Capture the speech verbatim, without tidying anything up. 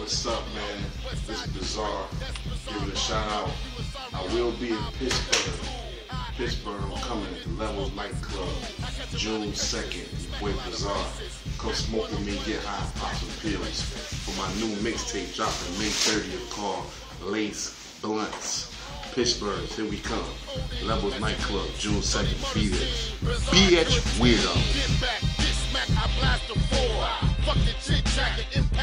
what's up, man? This is Bizarre. Give it a shout out. I will be in Pittsburgh. Pittsburgh, I'm coming at the Levels Nightclub, June second. Your boy Bizarre. Come smoke with me, get high, pop some pills. For my new mixtape dropping May thirtieth called Lace Blunts. Pittsburgh, here we come. Levels Nightclub, June second. Be there. B H Weirdo. Fuck the chit chat.